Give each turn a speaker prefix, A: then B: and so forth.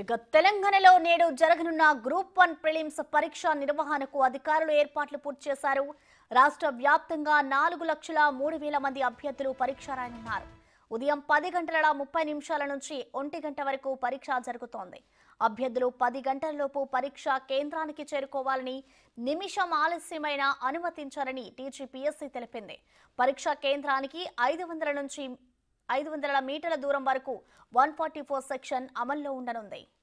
A: ఇక తెలంగాణలో నేడు జరగనున్న గ్రూప్ 1 ప్రిలిమ్స్ పరీక్ష నిర్వహణకు అధికారులు ఏర్పాట్లు పూర్తి చేశారు. రాష్ట్ర వ్యాప్తంగా 4,03,000 మంది అభ్యర్థులు పరీక్ష రాయనున్నారు. ఉదయం 10:30 నుంచి 1 గంట వరకు పరీక్ష జరుగుతోంది. అభ్యర్థులు 10 గంటలలోపు పరీక్ష కేంద్రానికి చేరుకోవాలని, నిమిషం ఆలస్యమైన అనుమతించారని టీజీపీఎస్సీ తెలిపింది. పరీక్ష కేంద్రానికి 500 మీటర్ల దూరం వరకు 144 సెక్షన్ అమల్లో ఉండనుంది.